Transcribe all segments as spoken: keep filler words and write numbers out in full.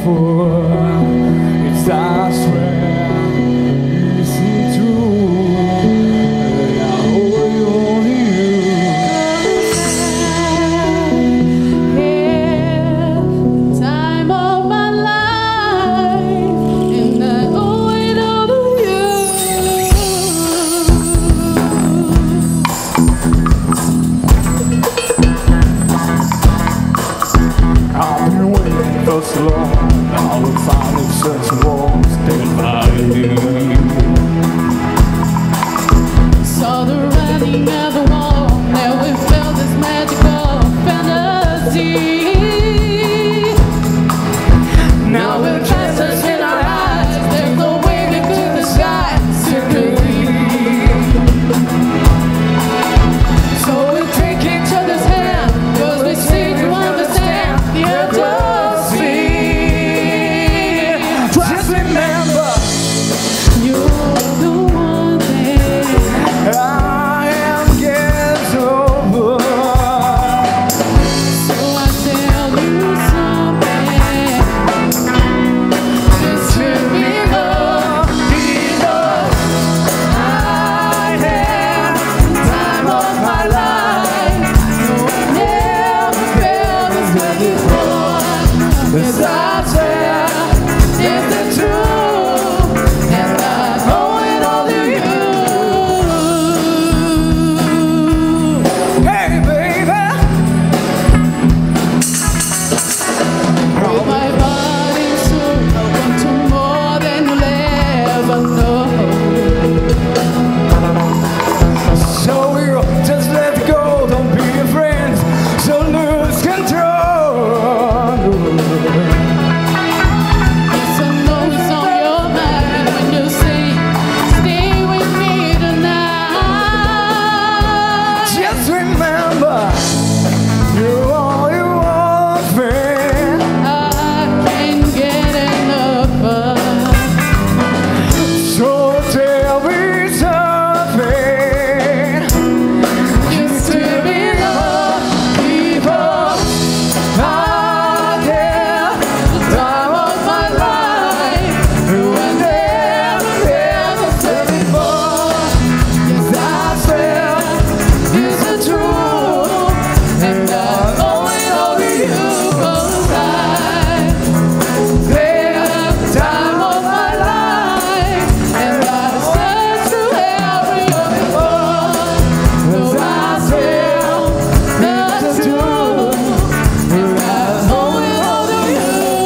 before. It's I swear, isn't true. And I owe you only you. Yeah, time of my life, and I owe it all to you. I've been waiting for so long. Now we're finally such walls stand by you. Saw the writing at the wall. Now we felt this magical fantasy. Now we're castles in our eyes. There's no way we could decide secretly. So we take each other's hand, 'cause we seem to understand the urgency. Just remember, You're the one thing I am getting over. So I tell you something. Just let me know, because I had the time of my life. No, I never felt this way before. 'Cause I swear it's the truth, and I owe it all to you. Hey, baby. With my body and soul, I want to more than you'll ever know. So we'll just let go, don't be afraid, so lose control. Yes, I know it's on your mind when you say, stay with me tonight. Just remember, you're all you want, friend. I can't get enough of. So tell me something. Used to be love people. I care the time of my life. No, I never felt this way before. Yes, I swear it's the truth, and I owe it all to you. 'Cause I had the time of my life, and I searched through every other door. No, I swear it's the truth, and I owe it all to you.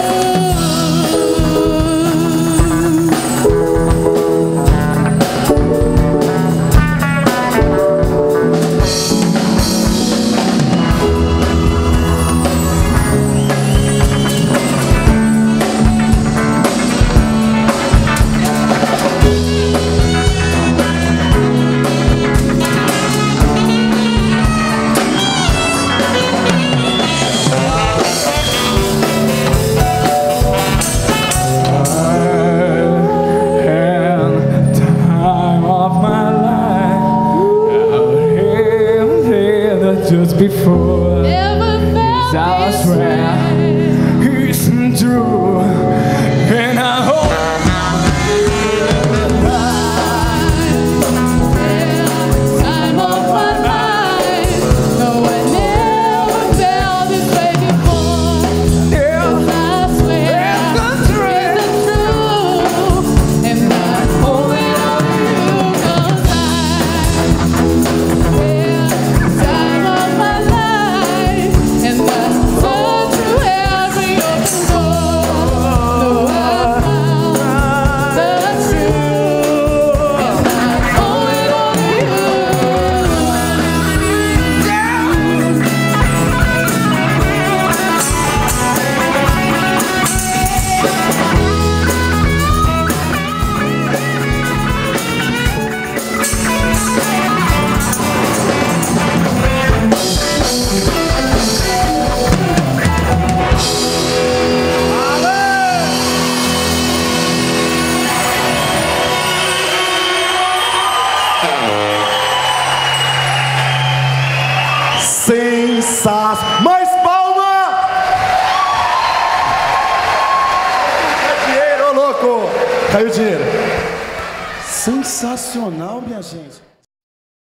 And time of my life, I had just before. Never felt I this swear way. isn't true, and I hope. Time of my life. No, I never felt this way before. 'Cause I swear it's the truth, and I owe it all to you. 'Cause I swear time of my life, and I searched through every open door. No, I found the truth, and I owe it all to you. Sensacional. Mais palma! Caiu o dinheiro. Sensacional, minha gente.